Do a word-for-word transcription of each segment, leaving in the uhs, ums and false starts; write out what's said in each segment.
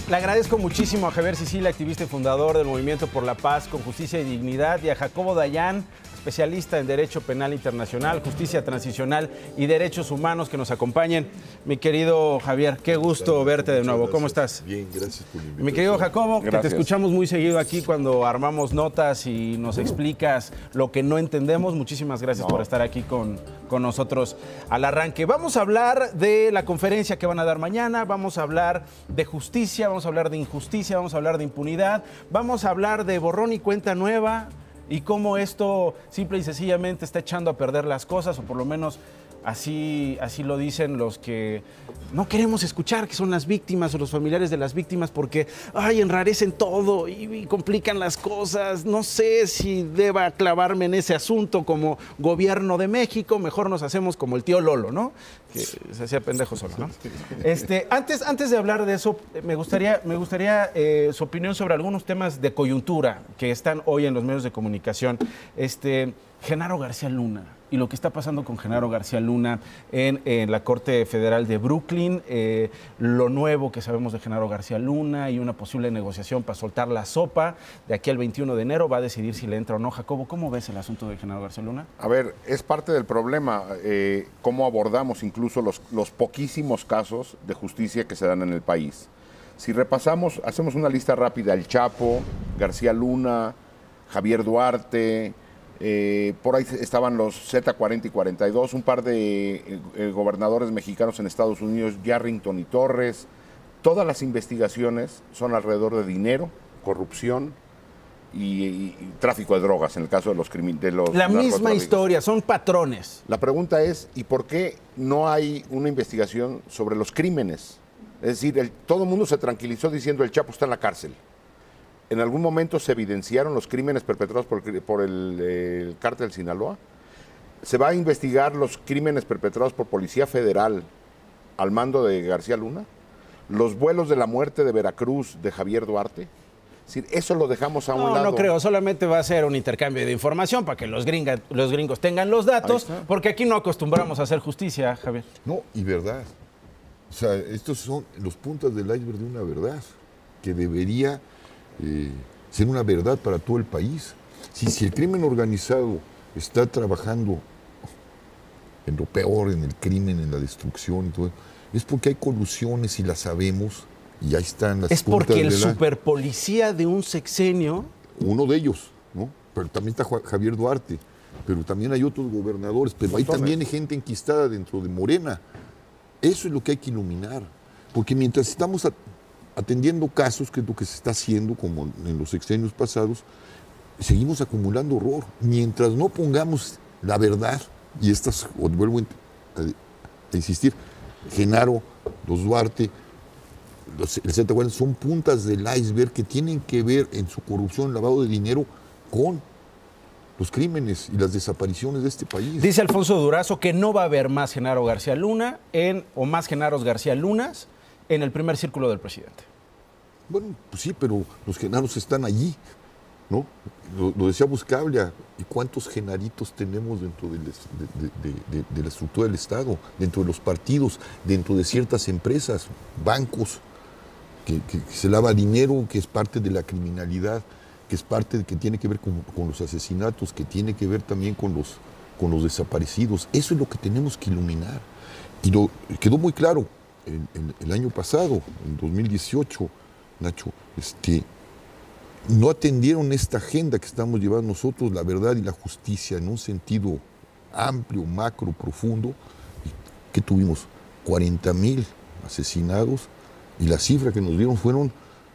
Le agradezco muchísimo a Javier Sicilia, activista y fundador del Movimiento por la Paz con Justicia y Dignidad, y a Jacobo Dayan, especialista en Derecho Penal Internacional, Justicia Transicional y Derechos Humanos, que nos acompañen. Mi querido Javier, qué gusto verte de nuevo. ¿Cómo estás? Bien, gracias por la invitación. Mi querido Jacobo, Gracias. que te escuchamos muy seguido aquí cuando armamos notas y nos explicas lo que no entendemos. Muchísimas gracias No. por estar aquí con, con nosotros al arranque. Vamos a hablar de la conferencia que van a dar mañana, vamos a hablar de justicia, vamos a hablar de injusticia, vamos a hablar de impunidad, vamos a hablar de borrón y cuenta nueva y cómo esto simple y sencillamente está echando a perder las cosas, o por lo menos así, así lo dicen los que no queremos escuchar, que son las víctimas o los familiares de las víctimas, porque ay, enrarecen todo y, y complican las cosas. No sé si deba clavarme en ese asunto como gobierno de México, mejor nos hacemos como el tío Lolo, ¿no? Que se hacía pendejo solo, ¿no? Este, antes, antes de hablar de eso, me gustaría, me gustaría eh, su opinión sobre algunos temas de coyuntura que están hoy en los medios de comunicación. Este, Genaro García Luna y lo que está pasando con Genaro García Luna en, en la Corte Federal de Brooklyn, eh, lo nuevo que sabemos de Genaro García Luna y una posible negociación para soltar la sopa. De aquí al veintiuno de enero va a decidir si le entra o no. Jacobo, ¿cómo ves el asunto de Genaro García Luna? A ver, es parte del problema, eh, cómo abordamos incluso los, los poquísimos casos de justicia que se dan en el país. Si repasamos, hacemos una lista rápida: El Chapo, García Luna, Javier Duarte, eh, por ahí estaban los Z cuarenta y cuarenta y dos, un par de eh, gobernadores mexicanos en Estados Unidos, Yarrington y Torres. Todas las investigaciones son alrededor de dinero, corrupción y, y, y tráfico de drogas, en el caso de los criminales. La misma historia, son patrones. La pregunta es, ¿y por qué no hay una investigación sobre los crímenes? Es decir, el, todo el mundo se tranquilizó diciendo el Chapo está en la cárcel. ¿En algún momento se evidenciaron los crímenes perpetrados por, por el, el cártel Sinaloa? ¿Se va a investigar los crímenes perpetrados por Policía Federal al mando de García Luna? ¿Los vuelos de la muerte de Veracruz de Javier Duarte? Es decir, eso lo dejamos a un No, lado. no creo, solamente va a ser un intercambio de información para que los, gringa, los gringos tengan los datos, porque aquí no acostumbramos a hacer justicia, Javier. No, y verdad. O sea, estos son los puntas del iceberg de una verdad que debería eh, ser una verdad para todo el país. Si, si el crimen organizado está trabajando en lo peor, en el crimen, en la destrucción y todo, es porque hay colusiones y las sabemos y ahí están las Es puntas porque el de la... superpolicía de un sexenio... Uno de ellos, ¿no? Pero también está Javier Duarte, pero también hay otros gobernadores, pero hay también gente enquistada dentro de Morena. Eso es lo que hay que iluminar, porque mientras estamos atendiendo casos, que es lo que se está haciendo, como en los sexenios pasados, seguimos acumulando horror. Mientras no pongamos la verdad, y estas, vuelvo a, a insistir, Genaro, los Duarte, los, el Z cuarenta son puntas del iceberg que tienen que ver en su corrupción, lavado de dinero, con los crímenes y las desapariciones de este país. Dice Alfonso Durazo que no va a haber más Genaro García Luna en, o más Genaros García Lunas en el primer círculo del presidente. Bueno, pues sí, pero los Genaros están allí, ¿no? Lo, lo decía Buscaglia, ¿y cuántos Genaritos tenemos dentro de, de, de, de, de la estructura del Estado, dentro de los partidos, dentro de ciertas empresas, bancos, que, que, que se lava dinero, que es parte de la criminalidad, que es parte de que tiene que ver con, con los asesinatos, que tiene que ver también con los, con los desaparecidos? Eso es lo que tenemos que iluminar. Y lo, quedó muy claro el, el, el año pasado, en dos mil dieciocho, Nacho, este, no atendieron esta agenda que estamos llevando nosotros, la verdad y la justicia, en un sentido amplio, macro, profundo. ¿Qué tuvimos? cuarenta mil asesinados, y la cifra que nos dieron fueron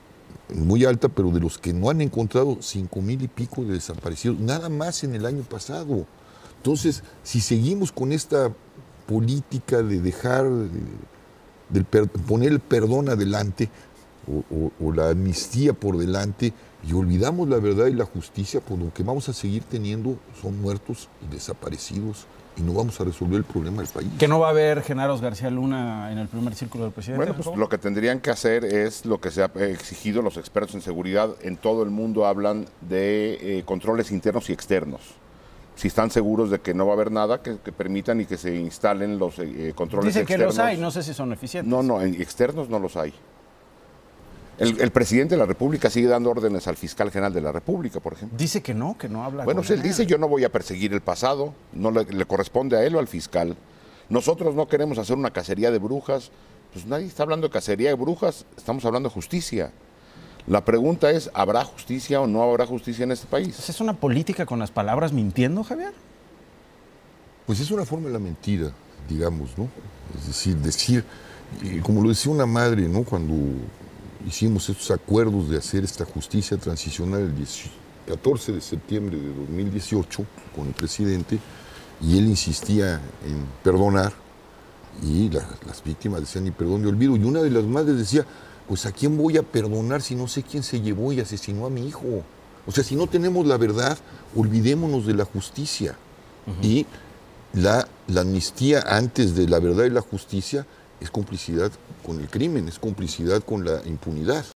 muy alta, pero de los que no han encontrado, cinco mil y pico de desaparecidos, nada más en el año pasado. Entonces, si seguimos con esta política de dejar, de, de per, poner el perdón adelante, o, o, o la amnistía por delante, y olvidamos la verdad y la justicia, pues lo que vamos a seguir teniendo son muertos y desaparecidos, y no vamos a resolver el problema del país. ¿Que no va a haber Genaros García Luna en el primer círculo del presidente? Bueno, pues lo que tendrían que hacer es lo que se ha exigido los expertos en seguridad. En todo el mundo hablan de eh, controles internos y externos. Si están seguros de que no va a haber nada, que, que permitan y que se instalen los eh, controles Dicen externos. Dicen que los hay, no sé si son eficientes. No, no, en externos no los hay. El, el presidente de la República sigue dando órdenes al fiscal general de la República, por ejemplo. Dice que no, que no habla Bueno, con si él él. dice, yo no voy a perseguir el pasado, no le, le corresponde a él o al fiscal. Nosotros no queremos hacer una cacería de brujas. Pues nadie está hablando de cacería de brujas, estamos hablando de justicia. La pregunta es, ¿habrá justicia o no habrá justicia en este país? ¿Es una política con las palabras mintiendo, Javier? Pues es una forma de la mentira, digamos, ¿no? Es decir, decir, eh, como lo decía una madre, ¿no? Cuando hicimos estos acuerdos de hacer esta justicia transicional el catorce de septiembre de dos mil dieciocho con el presidente, y él insistía en perdonar, y la, las víctimas decían ni perdón ni olvido, y una de las madres decía, pues ¿a quién voy a perdonar si no sé quién se llevó y asesinó a mi hijo? O sea, si no tenemos la verdad, olvidémonos de la justicia. Uh-huh. Y la, la amnistía antes de la verdad y la justicia es complicidad con el crimen, es complicidad con la impunidad.